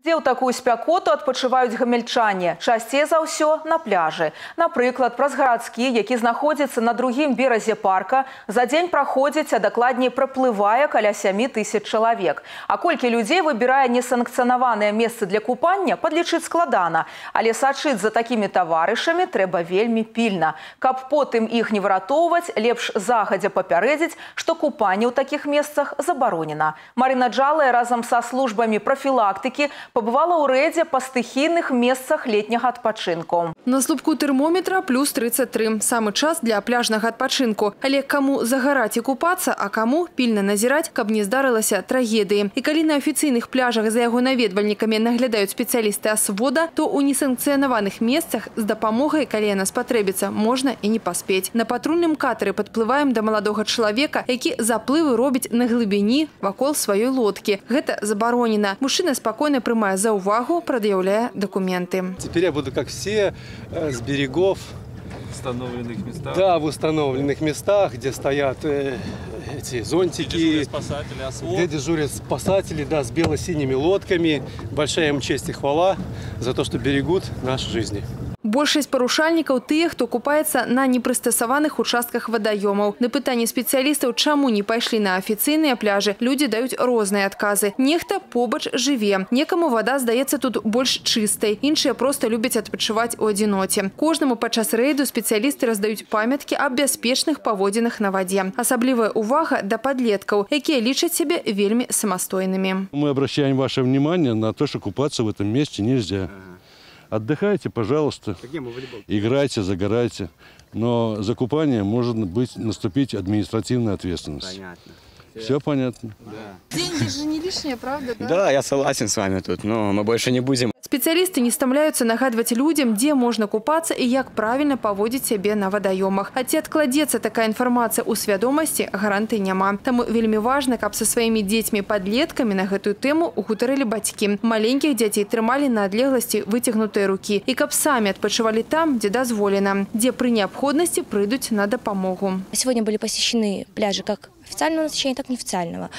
Дзе ў такую спякоту адпачываюць гамельчане? Часцей за ўсё на пляжы. Напрыклад, праз гарадскі, які знаходзіцца на другім беразе парка, за дзень праходзіць, а дакладней праплывае каля 7000 чалавек. А колькі людзей выбірае несанкцыянаваныя месцы для купання, падлічыць складана. Але сачыць за такімі таварышамі трэба вельмі пільна. Каб потым іх не выратоўваць, лепш загадзя папярэдзіць, што купанне ў такіх месцах забаронена. Марына Джалая разам са службамі прафілактыкі побывала ў рэдзе па стыхійных месцах летняга адпачынку. На слупку тэрмометра плюс 33. Самы час для пляжнага адпачынку. Але каму загараць і купацца, а каму пільна назіраць, каб не здарылася трагедыі. І калі на афіцыйных пляжах за яго наведвальнікамі наглядаюць спецыялісты асвода, то ў несанкцыянаваных месцах з дапамогай, калі яна спатрэбіцца, можна і не паспець. На патрульным катары падплываем да маладога чалавека, які заплывы робіць на глыбіні вакол сваёй лодкі. Гэта забаронена. Мужчына спакойна прымае за увагу, предъявляя документы. Теперь я буду, как все, с берегов. В установленных местах? Да, в установленных местах, где стоят эти зонтики. Где дежурят спасатели, да, с бело-синими лодками. Большая им честь и хвала за то, что берегут наши жизни. Большасць парушальнікаў тыя, хто купаецца на непрыстасаваных участках вадаёмаў. На пытанне спецыялістаў, чаму не пайшлі на афіцыйныя пляжы, людзі даюць розныя адказы. Нехта побач жыве. Некаму вада здаецца тут больш чыстай. Іншыя проста любяць адпачываць у адзіноце. Кожнаму падчас рэйду спецыялісты раздаюць памяткі аб бяспечных паводзінах на вадзе. Асаблівая увага да падлеткаў, якія лічаць сябе вельмі самастойнымі. Мы обращаем ваше внимание на то, что купаться в этом месте нельзя. Отдыхайте, пожалуйста, играйте, загорайте. Но за купание может наступить административная ответственность. Понятно. Все понятно? Да. Деньги же не лишние, правда? Да, я согласен с вами тут, но мы больше не будем. Спецыялісты не стамляюцца нагадваць людзям, дзе можна купацца і як правільна паводзіць сябе на вадаёмах. А ці адкладзецца такая інфармацыя ў свядомасці, гарантый няма. Таму вельмі важна, каб са сваімі дзецьмі-падлеткамі на гэтую тэму гутарылі бацькі. Маленькіх дзяцей трымалі на адлегласці выцягнутыя рукі. І каб самі адпачывалі там, дзе дазволена, дзе пры неабходнасці прыйдуць на дапамогу. Сегодня были посещены пляжи как официального назначения, так и неофициального.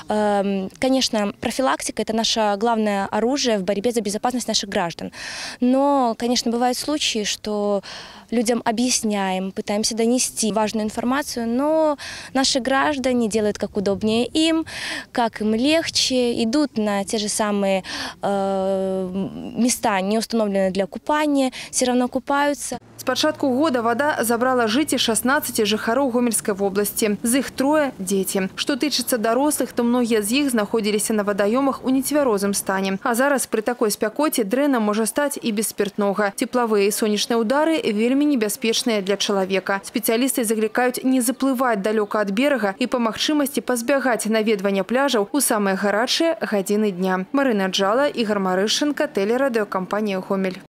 Конечно, профилактика – это наше главное оружие в борьбе за безопасность наших граждан. Но, конечно, бывают случаи, что людям объясняем, пытаемся донести важную информацию, но наши граждане делают как удобнее им, как им легче, идут на те же самые места, не установленные для купания, все равно купаются. С пачатку года вода забрала жыцці 16 жыхароў Гомельскай вобласці. З іх 3 дзеці. Што тычыцца дарослых, то многія з іх знаходзіліся на вадаёмах у нецвярозым стане. А зараз пры такой спякоце дрэнна можа стаць і без спиртнога. Теплавыя і сонечныя удары вельмі небяспечныя для чалавека. Спецыялісты заклікаюць не заплываць далёка ад берага і па магчымасці пазбягаць наведвання пляжаў у самыя гарачыя гадзіны дня. Марына Джала, Ігор Марышенко, тэлерадыёкампанія «Гомель».